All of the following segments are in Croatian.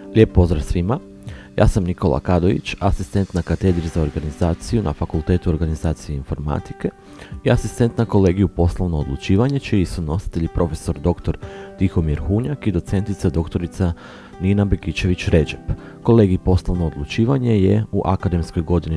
Lijep pozdrav svima, ja sam Nikola Kadović, asistent na katedri za organizaciju na Fakultetu organizacije i informatike i asistent na kolegiju poslovno odlučivanje, čiji su nositelji profesor dr. Tihomir Hunjak i docentica doktorica Nina Bekičević-Ređep. Kolegij poslovno odlučivanje je u akademskoj godini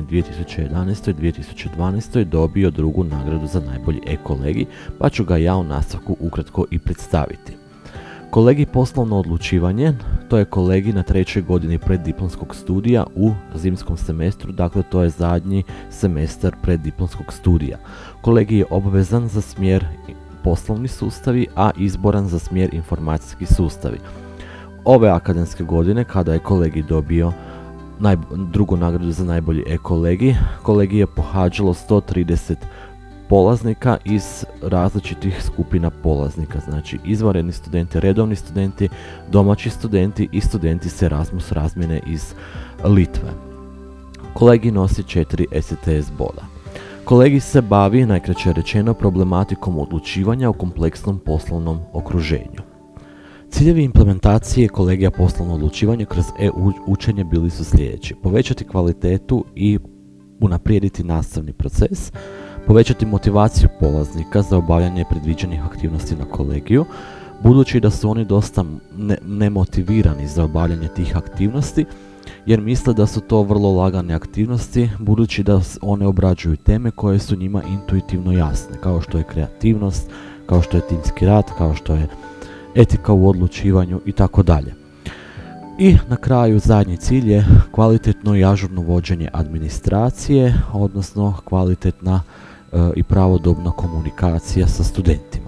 2011-2012 dobio drugu nagradu za najbolji e-kolegij, pa ću ga ja u nastavku ukratko i predstaviti. Kolegij poslovno odlučivanje, to je kolegij na trećoj godini preddiplomskog studija u zimskom semestru, dakle to je zadnji semestar preddiplomskog studija. Kolegij je obvezan za smjer poslovni sustavi, a izboran za smjer informacijski sustavi. Ove akademske godine, kada je kolegij dobio drugu nagradu za najbolji e-kolegij, kolegij je pohađalo 130 polaznika iz različitih skupina polaznika, znači izvanredni studenti, redovni studenti, domaći studenti i studenti s Erasmus razmjene iz Litve. Kolegij nosi 4 STS boda. Kolegij se bavi, najkraće rečeno, problematikom odlučivanja u kompleksnom poslovnom okruženju. Ciljevi implementacije kolegija poslovno odlučivanje kroz e-učenje bili su sljedeći: povećati kvalitetu i unaprijediti nastavni proces, povećati motivaciju polaznika za obavljanje predviđenih aktivnosti na kolegiju, budući da su oni dosta nemotivirani za obavljanje tih aktivnosti, jer misle da su to vrlo lagane aktivnosti, budući da one obrađuju teme koje su njima intuitivno jasne, kao što je kreativnost, kao što je timski rad, kao što je etika u odlučivanju i tako dalje. I na kraju zadnji cilj je kvalitetno i ažurno vođenje administracije, odnosno kvalitetna i pravodobna komunikacija sa studentima.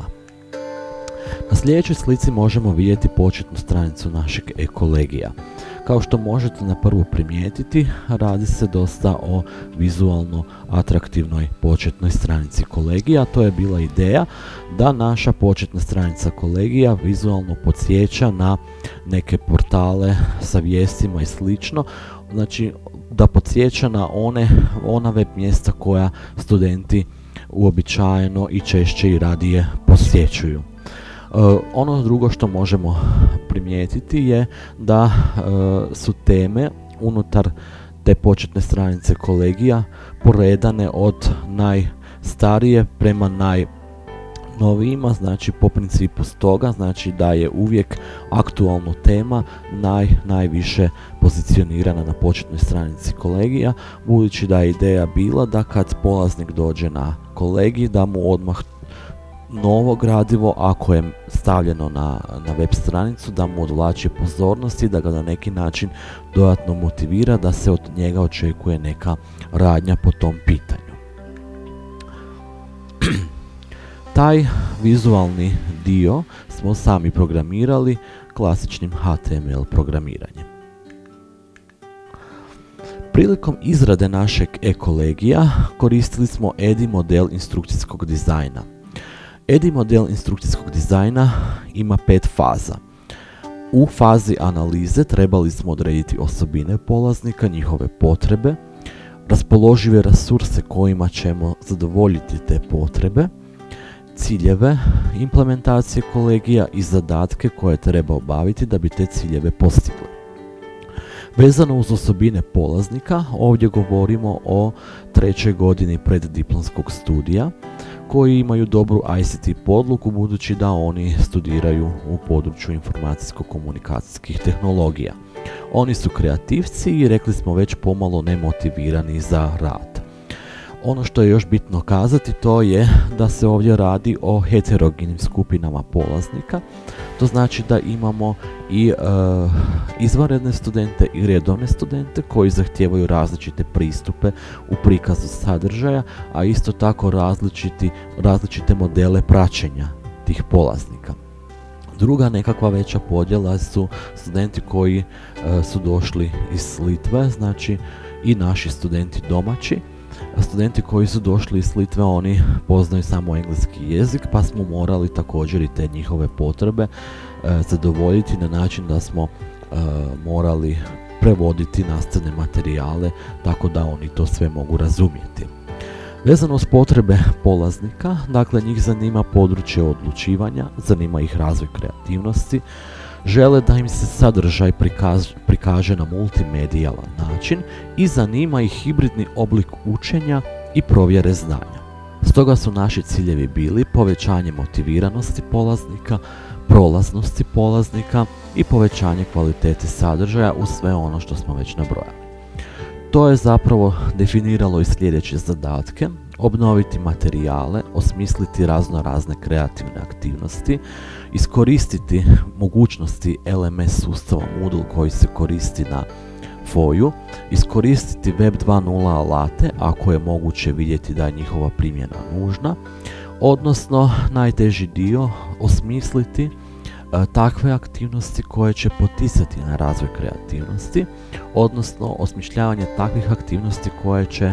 Na sljedećoj slici možemo vidjeti početnu stranicu našeg e-kolegija. Kao što možete na prvu primijetiti, radi se dosta o vizualno atraktivnoj početnoj stranici kolegija. To je bila ideja da naša početna stranica kolegija vizualno podsjeća na neke portale sa vijestima i slično, znači da podsjeća na ona web mjesta koja studenti uobičajeno i češće i radije posjećuju. Ono drugo što možemo primijetiti je da su teme unutar te početne stranice kolegija poredane od najstarije prema najnovijima, znači po principu stoga, znači da je uvijek aktualna tema najviše pozicionirana na početnoj stranici kolegija, budući da je ideja bila da kad polaznik dođe na kolegij da mu odmah novo gradivo, ako je stavljeno na web stranicu, da mu odvlači pozornost i da ga na neki način dodatno motivira da se od njega očekuje neka radnja po tom pitanju. Taj vizualni dio smo sami programirali klasičnim HTML programiranjem. Prilikom izrade našeg e-kolegija koristili smo EDI model instrukcijskog dizajna. EDI model instrukcijskog dizajna ima 5 faza. U fazi analize trebali smo odrediti osobine polaznika, njihove potrebe, raspoložive resurse kojima ćemo zadovoljiti te potrebe, ciljeve implementacije kolegija i zadatke koje treba obaviti da bi te ciljeve postigli. Vezano uz osobine polaznika, ovdje govorimo o trećoj godini preddiplomskog studija, koji imaju dobru ICT podlogu budući da oni studiraju u području informacijsko-komunikacijskih tehnologija. Oni su kreativci i rekli smo već pomalo nemotivirani za rad. Ono što je još bitno kazati to je da se ovdje radi o heterogenim skupinama polaznika. To znači da imamo i izvanredne studente i redovne studente koji zahtijevaju različite pristupe u prikazu sadržaja, a isto tako različite modele praćenja tih polaznika. Druga nekakva veća podjela su studenti koji su došli iz Litve, znači i naši studenti domaći. Studenti koji su došli iz Litve, oni poznaju samo engleski jezik, pa smo morali također i te njihove potrebe zadovoljiti na način da smo morali prevoditi nastavne materijale tako da oni to sve mogu razumjeti. Vezano uz potrebe polaznika, dakle njih zanima područje odlučivanja, zanima ih razvoj kreativnosti, žele da im se sadržaj prikaže na multimedijalan način i zanima ih hibridni oblik učenja i provjere znanja. Stoga su naši ciljevi bili povećanje motiviranosti polaznika, prolaznosti polaznika i povećanje kvalitete sadržaja uz sve ono što smo već nabrojali. To je zapravo definiralo i sljedeće zadatke: obnoviti materijale, osmisliti razne kreativne aktivnosti, iskoristiti mogućnosti LMS sustava Moodle koji se koristi na FOI-u, iskoristiti Web 2.0 alate ako je moguće vidjeti da je njihova primjena nužna, odnosno najteži dio, osmisliti takve aktivnosti koje će poticati na razvoj kreativnosti, odnosno osmišljavanje takvih aktivnosti koje će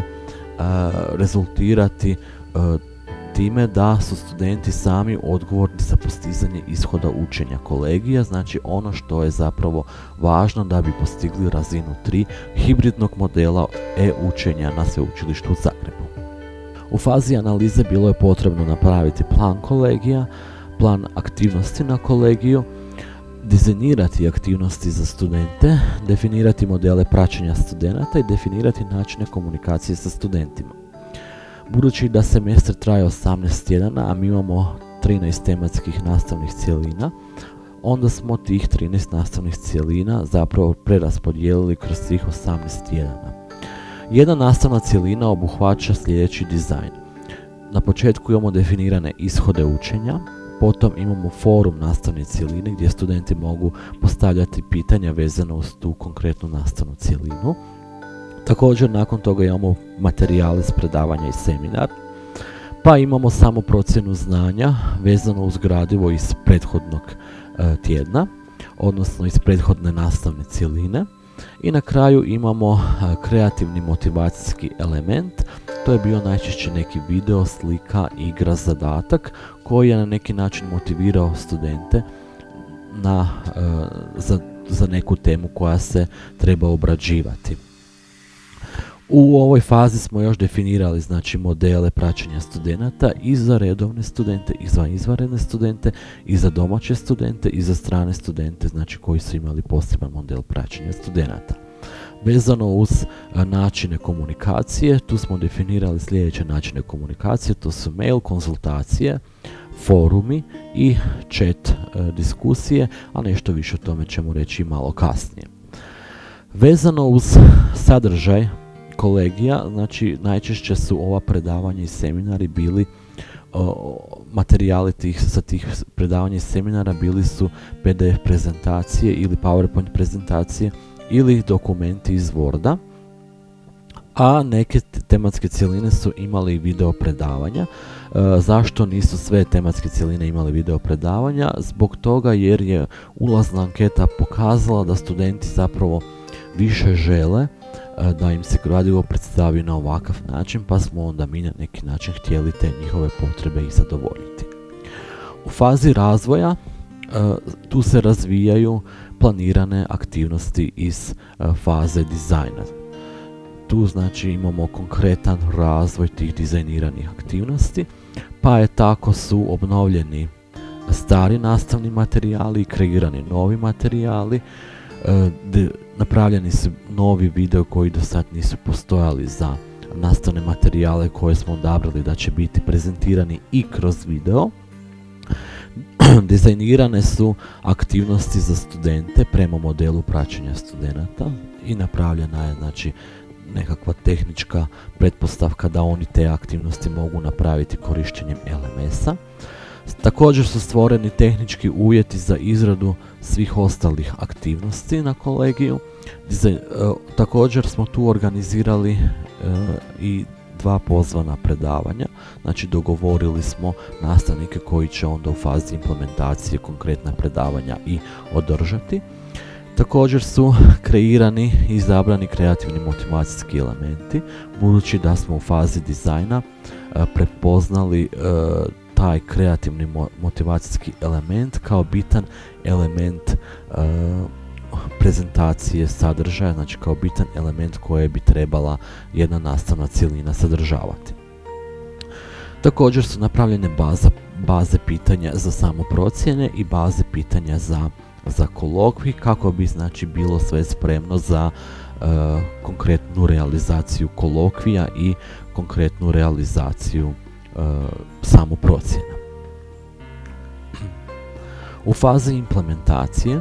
rezultirati time da su studenti sami odgovorni za postizanje ishoda učenja kolegija, znači ono što je zapravo važno da bi postigli razinu 3 hibridnog modela e-učenja na Sveučilištu u Zagrebu. U fazi analize bilo je potrebno napraviti plan kolegija, plan aktivnosti na kolegiju, dizajnirati aktivnosti za studente, definirati modele praćenja studenata i definirati načine komunikacije sa studentima. Budući da semestar traje 18 tjedana, a mi imamo 13 tematskih nastavnih cjelina, onda smo tih 13 nastavnih cjelina zapravo preraspodijelili kroz svih 18 tjedana. Jedna nastavna cjelina obuhvaća sljedeći dizajn. Na početku imamo definirane ishode učenja, potom imamo forum nastavne cjeline gdje studenti mogu postavljati pitanja vezano uz tu konkretnu nastavnu cjelinu. Također nakon toga imamo materijale s predavanja i seminar, pa imamo samo procjenu znanja vezano uz gradivo iz prethodnog tjedna, odnosno iz prethodne nastavne cjeline. I na kraju imamo kreativni motivacijski element, to je bio najčešće neki video, slika, igra, zadatak koji je na neki način motivirao studente za neku temu koja se treba obrađivati. U ovoj fazi smo još definirali znači modele praćenja studenata i za redovne studente i za izvanredne studente i za domaće studente i za strane studente, znači koji su imali poseban model praćenja studenata. Vezano uz načine komunikacije, tu smo definirali sljedeće načine komunikacije, to su mail, konzultacije, forumi i chat diskusije, a nešto više o tome ćemo reći malo kasnije. Vezano uz sadržaj kolegija, znači najčešće su ova predavanja i seminari bili, materijali sa tih predavanja i seminara bili su PDF prezentacije ili PowerPoint prezentacije ili dokumenti iz Worda, a neke tematske cjeline su imali video predavanja. Zašto nisu sve tematske cjeline imali video predavanja? Zbog toga jer je ulazna anketa pokazala da studenti zapravo više žele da im se gradivo predstavi na ovakav način, pa smo onda mi na neki način htjeli te njihove potrebe i zadovoljiti. U fazi razvoja tu se razvijaju planirane aktivnosti iz faze dizajna. Tu znači imamo konkretan razvoj tih dizajniranih aktivnosti, pa je tako su obnovljeni stari nastavni materijali i kreirani novi materijali, napravljeni su novi video koji do sad nisu postojali za nastavne materijale koje smo odabrali da će biti prezentirani i kroz video. Dizajnirane su aktivnosti za studente prema modelu praćenja studenata i napravljena je znači nekakva tehnička pretpostavka da oni te aktivnosti mogu napraviti korištenjem LMS-a. Također su stvoreni tehnički uvjeti za izradu svih ostalih aktivnosti na kolegiju. Također smo tu organizirali i 2 pozvana predavanja, znači dogovorili smo nastavnike koji će onda u fazi implementacije konkretna predavanja i održati. Također su kreirani i izabrani kreativni motivacijski elementi, budući da smo u fazi dizajna prepoznali taj kreativni motivacijski element kao bitan element prezentacije sadržaja, znači kao bitan element koje bi trebala jedna nastavna cjelina sadržavati. Također su napravljene baze pitanja za samoprocjene i baze pitanja za za kolokvij kako bi znači bilo sve spremno za konkretnu realizaciju kolokvija i konkretnu realizaciju samoprocjena. U fazi implementacije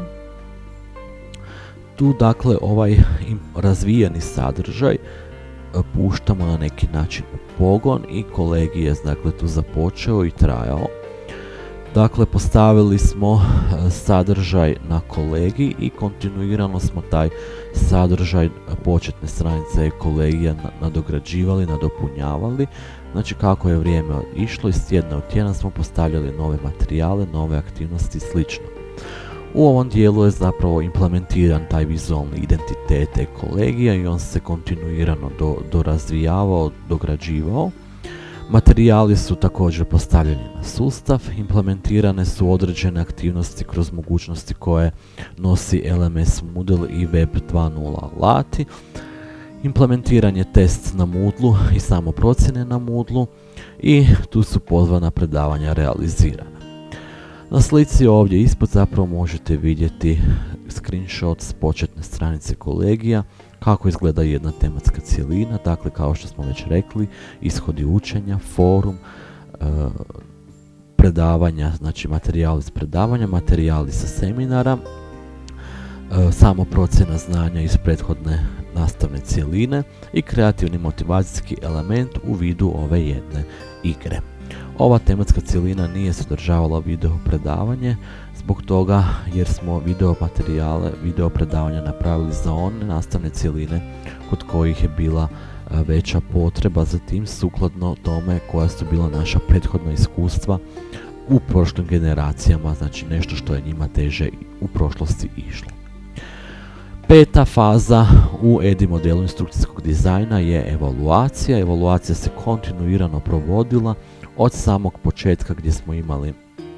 tu dakle ovaj razvijeni sadržaj puštamo na neki način u pogon i kolegij je dakle tu započeo i trajao. Dakle, postavili smo sadržaj na kolegij i kontinuirano smo taj sadržaj početne stranice kolegija nadograđivali, nadopunjavali. Znači kako je vrijeme išlo, iz tjedna u tjedan smo postavljali nove materijale, nove aktivnosti i slično. U ovom dijelu je zapravo implementiran taj vizualni identitet e-kolegija i on se kontinuirano dorazvijavao, dograđivao. Materijali su također postavljeni na sustav, implementirane su određene aktivnosti kroz mogućnosti koje nosi LMS Moodle i Web 2.0 alati. Implementiran je test na Moodlu i samoprocjene na Moodlu i tu su pozvana predavanja realizirana. Na slici ovdje ispod zapravo možete vidjeti screenshot s početne stranice kolegija, kako izgleda jedna tematska cjelina, dakle kao što smo već rekli, ishodi učenja, forum, predavanja, znači materijali s predavanja, materijali sa seminara, samoprocjena znanja iz prethodne nastavne cjeline i kreativni motivacijski element u vidu ove jedne igre. Ova tematska cjelina nije sadržavala video predavanje, zbog toga jer smo video materijale, video predavanja napravili za one nastavne cjeline kod kojih je bila veća potreba za tim sukladno tome koja su bila naša prethodna iskustva u prošlim generacijama, znači nešto što je njima teže u prošlosti išlo. Peta faza u EDI modelu instrukcijskog dizajna je evaluacija. Evaluacija se kontinuirano provodila od samog početka gdje smo imali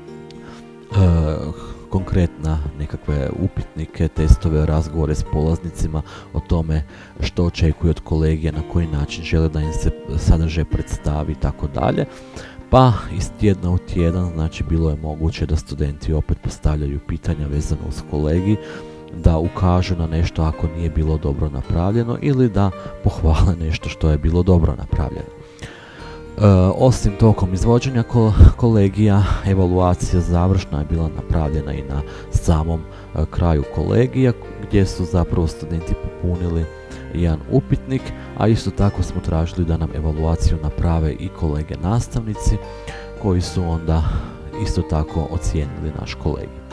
konkretna nekakve upitnike, testove, razgovore s polaznicima o tome što očekuju od kolegija, na koji način žele da im se sadržaj predstavi i tako dalje. Pa iz tjedna u tjedan znači bilo je moguće da studenti opet postavljaju pitanja vezano uz kolegij, da ukažu na nešto ako nije bilo dobro napravljeno ili da pohvale nešto što je bilo dobro napravljeno. Osim tokom izvođenja kolegija, evaluacija završna je bila napravljena i na samom kraju kolegija gdje su zapravo studenti popunili jedan upitnik, a isto tako smo tražili da nam evaluaciju naprave i kolege nastavnici koji su onda isto tako ocijenili naš kolegij.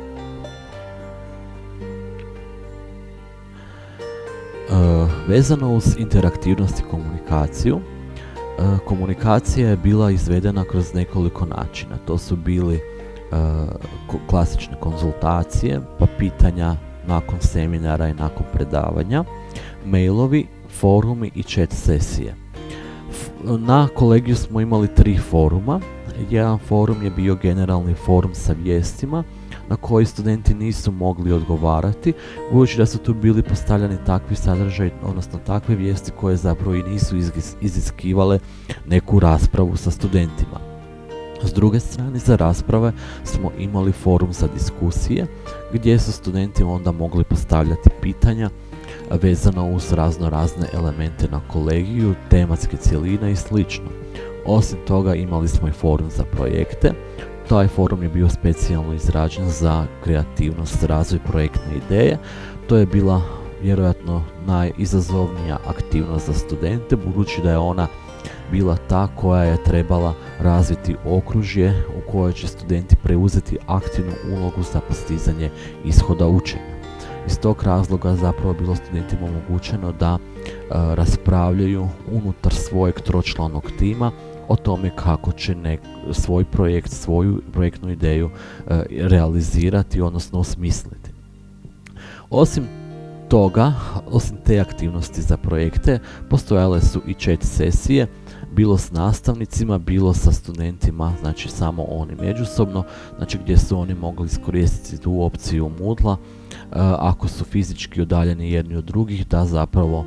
Vezano uz interaktivnost i komunikaciju, komunikacija je bila izvedena kroz nekoliko načina. To su bili klasične konzultacije, pa pitanja nakon seminara i nakon predavanja, mailovi, forumi i chat sesije. Na kolegiju smo imali 3 foruma. Jedan forum je bio generalni forum sa vijestima na koji studenti nisu mogli odgovarati, budući da su tu bili postavljani takvi sadržaj, odnosno takve vijesti koje zapravo i nisu iziskivale neku raspravu sa studentima. S druge strane, za rasprave smo imali forum za diskusije, gdje su studenti onda mogli postavljati pitanja vezano uz razne elemente na kolegiju, tematske cjeline i sl. Osim toga imali smo i forum za projekte. Taj forum je bio specijalno izrađen za kreativnost, razvoj projektne ideje. To je bila vjerojatno najizazovnija aktivnost za studente, budući da je ona bila ta koja je trebala razviti okružje u kojoj će studenti preuzeti aktivnu ulogu za postizanje ishoda učenja. Iz tog razloga zapravo je bilo studentima omogućeno da raspravljaju unutar svojeg tročlanog tima o tome kako će svoj projekt, svoju projektnu ideju realizirati, odnosno osmisliti. Osim toga, osim te aktivnosti za projekte, postojale su i chat sesije, bilo s nastavnicima, bilo sa studentima, znači samo oni međusobno, znači gdje su oni mogli iskoristiti tu opciju Moodla, ako su fizički udaljeni jedni od drugih, da zapravo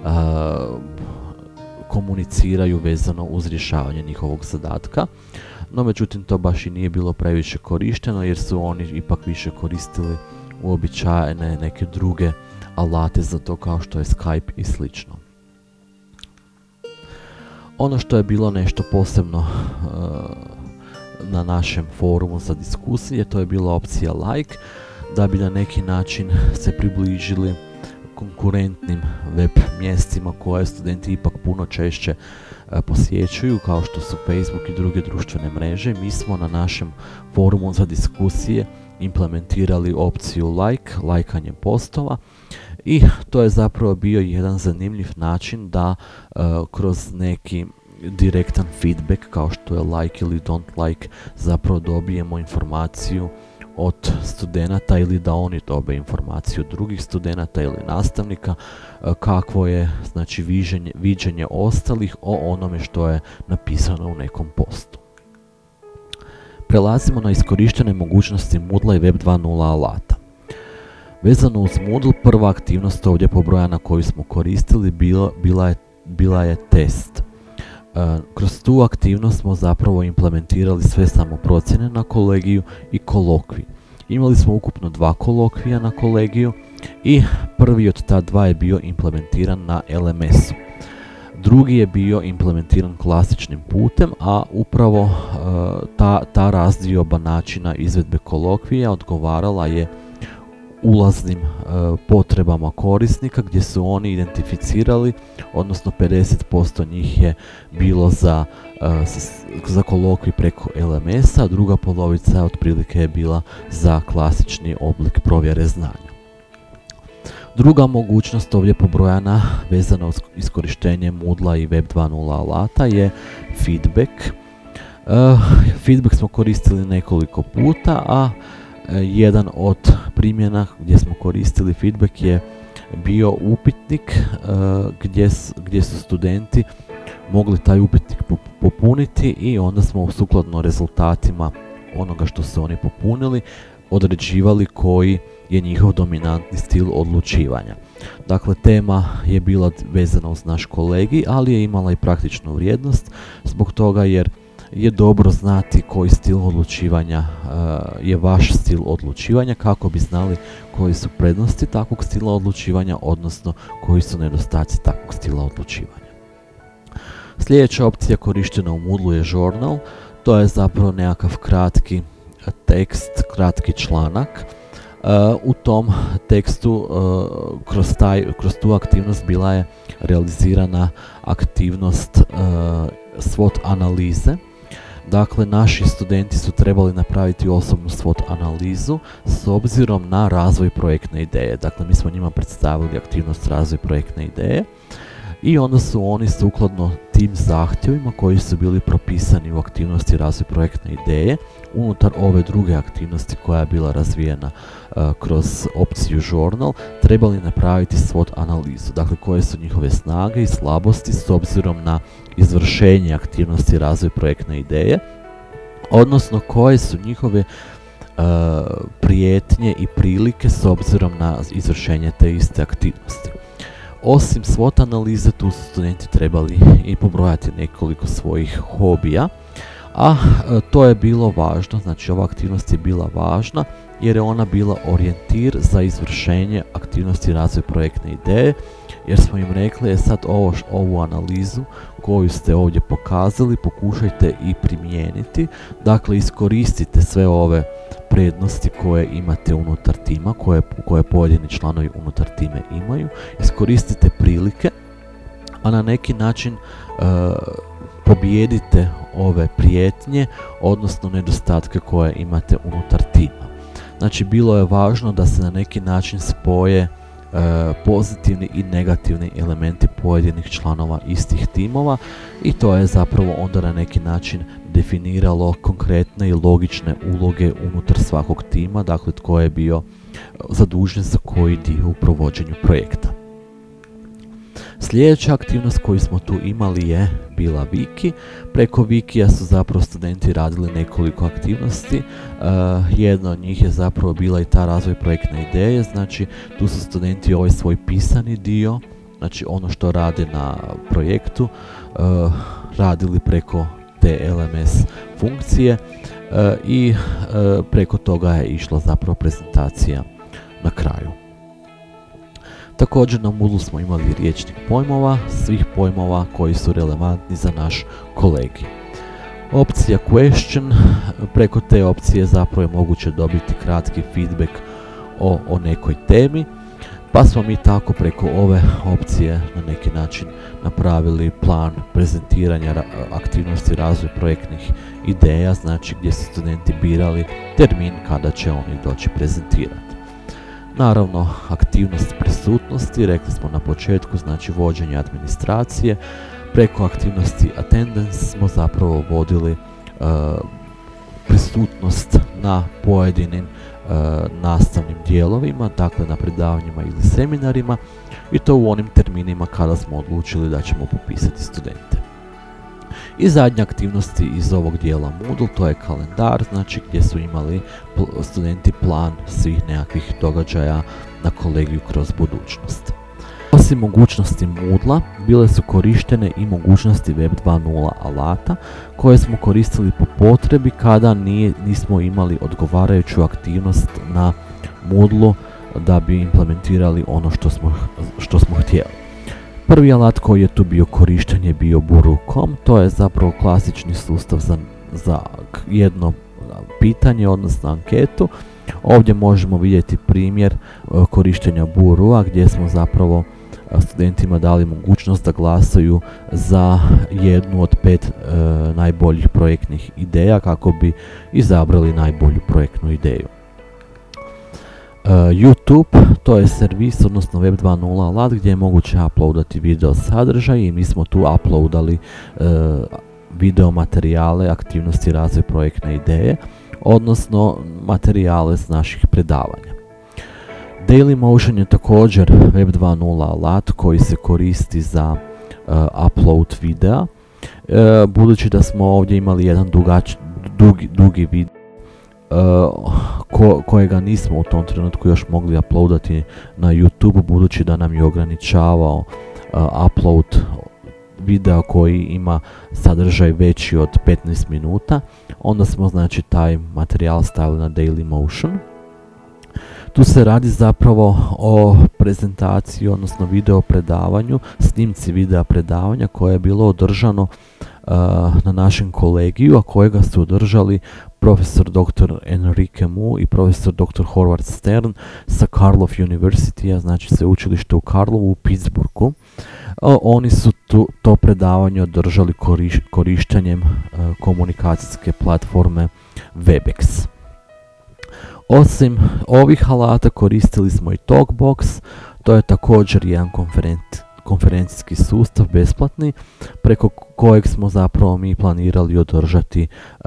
komuniciraju vezano uz rješavanje njihovog zadatka. No međutim to baš i nije bilo previše korišteno jer su oni ipak više koristili uobičajene neke druge alate za to kao što je Skype i slično. Ono što je bilo nešto posebno na našem forumu za diskusije, to je bila opcija like, da bi na neki način se približili konkurentnim web mjestima koje studenti ipak puno češće posjećuju, kao što su Facebook i druge društvene mreže. Mi smo na našem forumu za diskusije implementirali opciju lajkanje postova, i to je zapravo bio jedan zanimljiv način da kroz neki direktan feedback, kao što je like ili don't like, zapravo dobijemo informaciju od studenata, ili da oni dobe informaciju od drugih studenata ili nastavnika kakvo je, znači, viđenje ostalih o onome što je napisano u nekom postu. Prelazimo na iskorištene mogućnosti Moodle i Web 2.0 alata. Vezano uz Moodle, prva aktivnost ovdje pobrojana koju smo koristili bila je test. Kroz tu aktivnost smo zapravo implementirali sve samoprocjene na kolegiju i kolokvij. Imali smo ukupno 2 kolokvija na kolegiju i prvi od ta 2 je bio implementiran na LMS-u. Drugi je bio implementiran klasičnim putem, a upravo ta razdioba načina izvedbe kolokvija odgovarala je ulaznim potrebama korisnika, gdje su oni identificirali, odnosno 50% njih je bilo za kolokvij preko LMS-a, a druga polovica otprilike je bila za klasični oblik provjere znanja. Druga mogućnost ovdje pobrojana vezana uz iskorištenje Moodle i Web 2.0 alata je feedback. Feedback smo koristili nekoliko puta, a jedan od primjena gdje smo koristili feedback je bio upitnik gdje su studenti mogli taj upitnik popuniti, i onda smo sukladno rezultatima onoga što su oni popunili određivali koji je njihov dominantni stil odlučivanja. Dakle, tema je bila vezana uz naš kolegij, ali je imala i praktičnu vrijednost zbog toga jer je dobro znati koji stil odlučivanja je vaš stil odlučivanja, kako bi znali koji su prednosti takvog stila odlučivanja, odnosno koji su nedostaci takvog stila odlučivanja. Sljedeća opcija korištena u Moodle je journal. To je zapravo nekakav kratki tekst, kratki članak. U tom tekstu kroz tu aktivnost bila je realizirana aktivnost SWOT analize. Dakle, naši studenti su trebali napraviti osobnu SWOT analizu s obzirom na razvoj projektne ideje. Dakle, mi smo njima predstavili aktivnost razvoj projektne ideje i onda su oni sukladno tim zahtjevima koji su bili propisani u aktivnosti razvoj projektne ideje unutar ove druge aktivnosti koja je bila razvijena kroz opciju Journal, trebali napraviti SWOT analizu. Dakle, koje su njihove snage i slabosti s obzirom na izvršenje aktivnosti razvoj projektne ideje, odnosno koje su njihove prijetnje i prilike s obzirom na izvršenje te iste aktivnosti. Osim SWOT analize, tu su studenti trebali i pobrojati nekoliko svojih hobija, a to je bilo važno, znači ova aktivnost je bila važna jer je ona bila orijentir za izvršenje aktivnosti razvoj projektne ideje, jer smo im rekli sad ovu analizu koju ste ovdje pokazali pokušajte i primijeniti, dakle iskoristite sve ove prednosti koje imate unutar tima, koje pojedini članovi unutar time imaju, iskoristite prilike, a na neki način pobijedite ove prijetnje, odnosno nedostatke koje imate unutar tima. Znači, bilo je važno da se na neki način spoje pozitivni i negativni elementi pojedinih članova istih timova i to je zapravo onda na neki način definiralo konkretne i logične uloge unutar svakog tima, dakle tko je bio zadužen za koji dio u provođenju projekta. Sljedeća aktivnost koju smo tu imali je bila Wiki. Preko Wikija su zapravo studenti radili nekoliko aktivnosti. Jedna od njih je zapravo bila i ta razvoj projektne ideje, znači tu su studenti ovaj svoj pisani dio, znači ono što rade na projektu, radili preko te LMS funkcije i preko toga je išla zapravo prezentacija na kraju. Također na Moodle smo imali riječnik pojmova, svih pojmova koji su relevantni za naš kolegij. Opcija question, preko te opcije zapravo je moguće dobiti kratki feedback o nekoj temi, pa smo mi tako preko ove opcije na neki način napravili plan prezentiranja aktivnosti razvoja projektnih ideja, znači gdje su studenti birali termin kada će oni doći prezentirati. Naravno, aktivnost prisutnosti, rekli smo na početku, znači vođenje administracije. Preko aktivnosti attendance smo zapravo vodili prisutnost na pojedinim nastavnim dijelovima, dakle na predavanjima ili seminarima, i to u onim terminima kada smo odlučili da ćemo popisati studente. I zadnje aktivnosti iz ovog dijela Moodle, to je kalendar, znači gdje su imali studenti plan svih nekakvih događaja na kolegiju kroz budućnost. Osim mogućnosti Moodle-a, bile su korištene i mogućnosti Web 2.0 alata koje smo koristili po potrebi kada nismo imali odgovarajuću aktivnost na Moodle-u da bi implementirali ono što smo htjeli. Prvi alat koji je tu bio korišten je bio Buru.com, to je zapravo klasični sustav za jedno pitanje, odnosno anketu. Ovdje možemo vidjeti primjer korištenja Buru-a gdje smo zapravo studentima dali mogućnost da glasaju za jednu od 5 najboljih projektnih ideja kako bi izabrali najbolju projektnu ideju. YouTube, to je servis, odnosno Web 2.0 alat gdje je moguće uploadati video sadržaj i mi smo tu uploadali video materijale, aktivnosti razvoja projektne ideje, odnosno materijale s naših predavanja. Dailymotion je također Web 2.0 alat koji se koristi za upload videa. Budući da smo ovdje imali jedan dugi video kojega nismo u tom trenutku još mogli uploadati na YouTube, budući da nam je ograničavao upload videa koji ima sadržaj veći od 15 minuta, onda smo znači taj materijal stavili na Dailymotion. Tu se radi zapravo o prezentaciji, odnosno video predavanju, snimci videa predavanja koje je bilo održano na našem kolegiju, a kojega su održali profesor dr. Enrique Mu i profesor dr. Howard Stern sa Karlov University, znači sveučilište u Karlovu u Pittsburghu. Oni su to predavanje održali korištenjem komunikacijske platforme Webex. Osim ovih alata koristili smo i Talkbox, to je također jedan konferencijski sustav besplatni preko kojeg smo zapravo mi planirali održati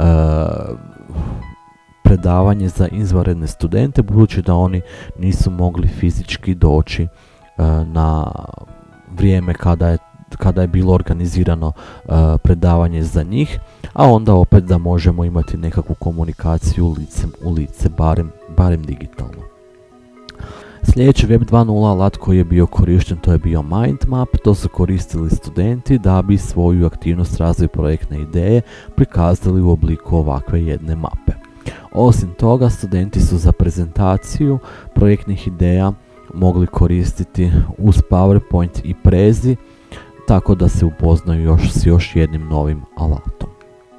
predavanje za izvanredne studente, budući da oni nisu mogli fizički doći na vrijeme kada je bilo organizirano predavanje za njih, a onda opet da možemo imati nekakvu komunikaciju licem u lice, barem digitalno. Sljedeći Web 2.0 alat koji je bio korišten, to je bio Mindmap. To su koristili studenti da bi svoju aktivnost razvoja projektne ideje prikazali u obliku ovakve jedne mape. Osim toga, studenti su za prezentaciju projektnih ideja mogli koristiti uz PowerPoint i Prezi, tako da se upoznaju s još jednim novim alatom.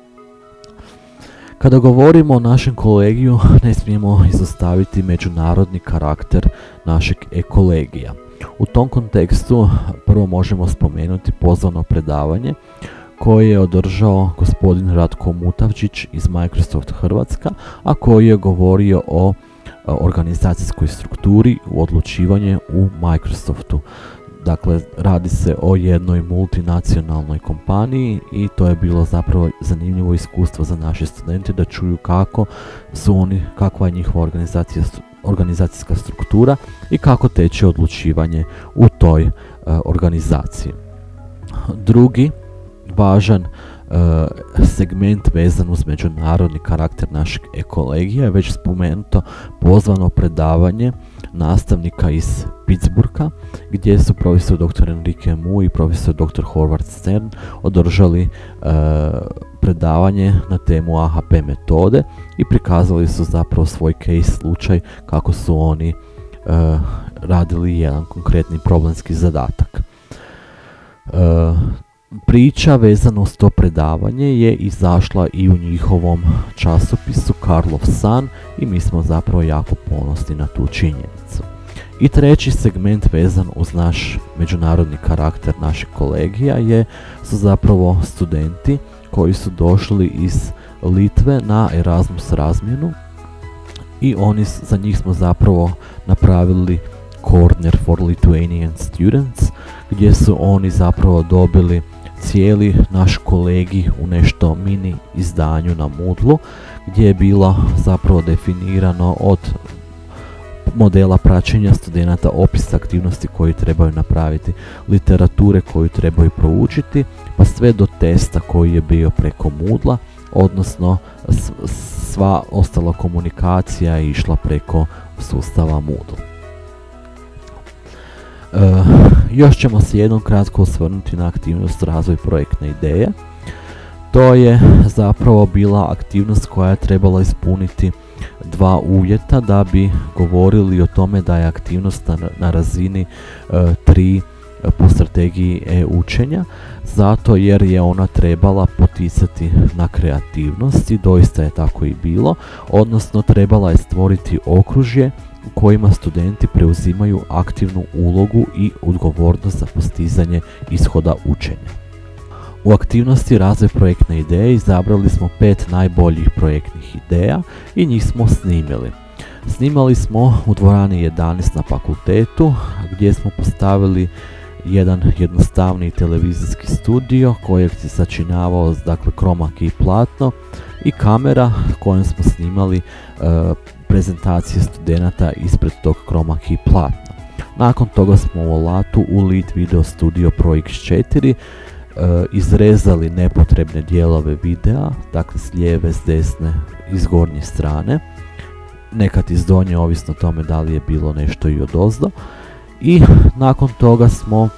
Kada govorimo o našem kolegiju, ne smijemo izostaviti međunarodni karakter našeg e-kolegija. U tom kontekstu prvo možemo spomenuti pozvano predavanje koje je održao gospodin Ratko Mutavčić iz Microsoft Hrvatska, a koji je govorio o organizacijskoj strukturi u odlučivanje u Microsoftu. Dakle, radi se o jednoj multinacionalnoj kompaniji i to je bilo zapravo zanimljivo iskustvo za naše studente da čuju kakva je njihova organizacijska struktura i kako teče odlučivanje u toj organizaciji. Drugi važan segment vezan uz međunarodni karakter našeg e-kolegija je već spomenuto pozvano predavanje nastavnika iz Pittsburgha, gdje su profesor dr. Enrique Mu i profesor dr. Howard Stern održali predavanje na temu AHP metode i prikazali su zapravo svoj case slučaj kako su oni radili jedan konkretni problemski zadatak. Priča vezano s to predavanje je izašla i u njihovom časopisu Karlov san i mi smo zapravo jako ponosni na tu činjenicu. I treći segment vezan uz naš međunarodni karakter našeg kolegija su zapravo studenti koji su došli iz Litve na Erasmus razmjenu i za njih smo zapravo napravili Corner for Lithuanian Students, gdje su oni zapravo dobili cijeli naš kolegij u nešto mini izdanju na Moodlu, gdje je bilo zapravo definirano od modela praćenja studenata, opisa aktivnosti koji trebaju napraviti, literature koju trebaju proučiti, pa sve do testa koji je bio preko Moodla, odnosno sva ostala komunikacija je išla preko sustava Moodle. Još ćemo se jednom kratko osvrnuti na aktivnost razvoj projektne ideje. To je zapravo bila aktivnost koja je trebala ispuniti dva uvjeta da bi govorili o tome da je aktivnost na razini 3 po strategiji e-učenja, zato jer je ona trebala poticati na kreativnost i doista je tako i bilo, odnosno trebala je stvoriti okružje u kojima studenti preuzimaju aktivnu ulogu i odgovornost za postizanje ishoda učenja. U aktivnosti razvoj projektne ideje izabrali smo 5 najboljih projektnih ideja i njih smo snimili. Snimali smo u dvorani 11 na fakultetu gdje smo postavili jedan jednostavni televizijski studio kojeg se sačinjavao chroma key platno i kamera kojom smo snimali prezentacije studenata ispred tog chroma key platna. Nakon toga smo u alatu u Lead Video Studio Pro X4 izrezali nepotrebne dijelove videa, dakle s lijeve, s desne i s gornje strane, nekad iz donje, ovisno o tome da li je bilo nešto i odozdo, i nakon toga smo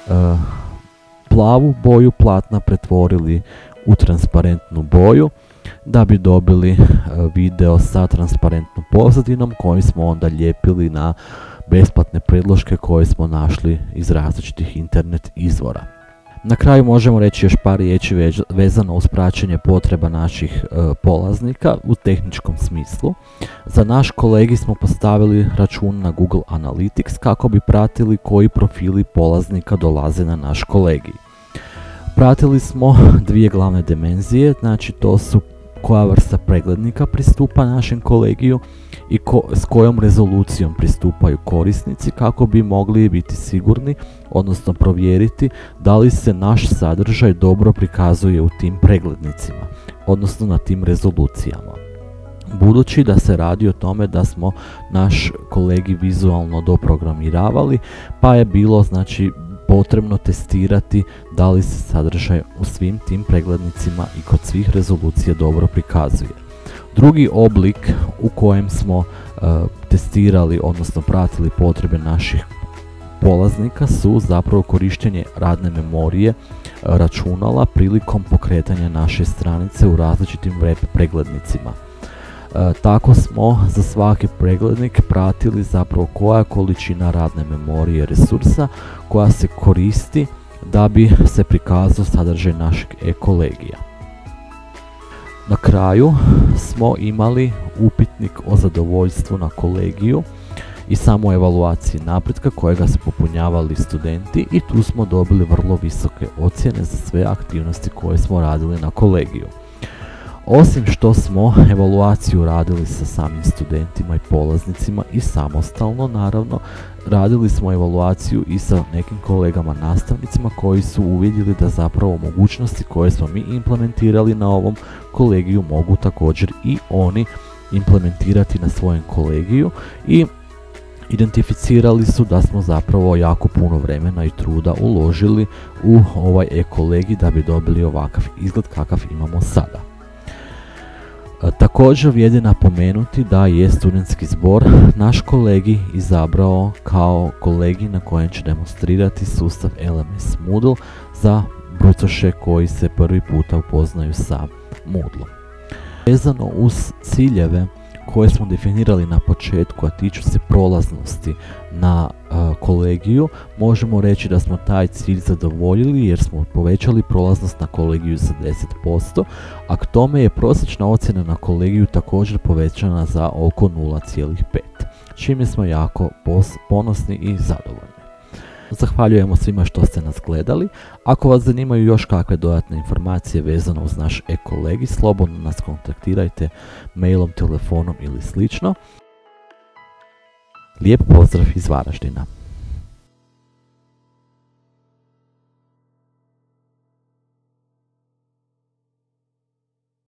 plavu boju platna pretvorili u transparentnu boju da bi dobili video sa transparentnom pozadinom koji smo onda lijepili na besplatne predloške koje smo našli iz različitih internet izvora. Na kraju možemo reći još par riječi vezano uz praćenje potreba naših polaznika u tehničkom smislu. Za naš kolegij smo postavili račun na Google Analytics kako bi pratili koji profili polaznika dolaze na naš kolegij. Pratili smo dvije glavne dimenzije, znači to su koja vrsta preglednika pristupa našem kolegiju i s kojom rezolucijom pristupaju korisnici kako bi mogli biti sigurni, odnosno provjeriti da li se naš sadržaj dobro prikazuje u tim preglednicima, odnosno na tim rezolucijama. Budući da se radi o tome da smo naš kolegij vizualno doprogramiravali, pa je bilo potrebno testirati da li se sadržaj u svim tim preglednicima i kod svih rezolucija dobro prikazuje. Drugi oblik u kojem smo testirali, odnosno pratili potrebe naših polaznika su zapravo korištenje radne memorije računala prilikom pokretanja naše stranice u različitim web preglednicima. Tako smo za svaki preglednik pratili zapravo koja je količina radne memorije resursa koja se koristi da bi se prikazao sadržaj našeg e-kolegija. Na kraju smo imali upitnik o zadovoljstvu na kolegiju i samo evaluaciji napretka kojega su popunjavali studenti i tu smo dobili vrlo visoke ocjene za sve aktivnosti koje smo radili na kolegiju. Osim što smo evaluaciju radili sa samim studentima i polaznicima i samostalno, naravno, radili smo evaluaciju i sa nekim kolegama nastavnicima koji su uvidjeli da zapravo mogućnosti koje smo mi implementirali na ovom kolegiju mogu također i oni implementirati na svojem kolegiju i identificirali su da smo zapravo jako puno vremena i truda uložili u ovaj e-kolegij da bi dobili ovakav izgled kakav imamo sada. Također vrijedi napomenuti da je studentski zbor naš kolegij izabrao kao kolegij na kojem će demonstrirati sustav LMS Moodle za brucoše koji se prvi puta upoznaju sa Moodlom. Vezano uz ciljeve koje smo definirali na početku, a tiču se prolaznosti na kolegiju, možemo reći da smo taj cilj zadovoljili jer smo povećali prolaznost na kolegiju za 10%, a k tome je prosječna ocjena na kolegiju također povećana za oko 0,5, čime smo jako ponosni i zadovoljni. Zahvaljujemo svima što ste nas gledali. Ako vas zanimaju još kakve dodatne informacije vezano uz naš e-kolegi, slobodno nas kontaktirajte mailom, telefonom ili slično. Lijep pozdrav iz Varaždina.